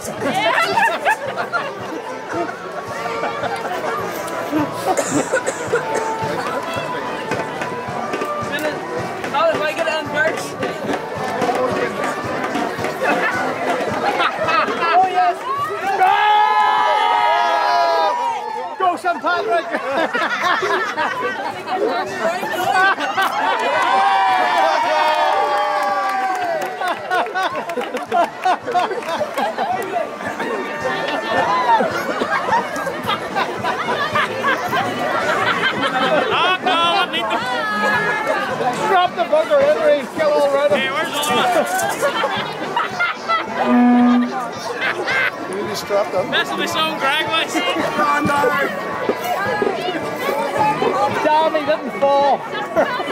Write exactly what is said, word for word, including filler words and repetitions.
How do I get it on first? Oh yes! No! Go Saint Patrick! Oh no, I need the... Drop the bugger, Henry! Kill all right. Hey, where's Ola? You need to strap them. Messing with some Greg, like. Oh no! Damn, he didn't fall!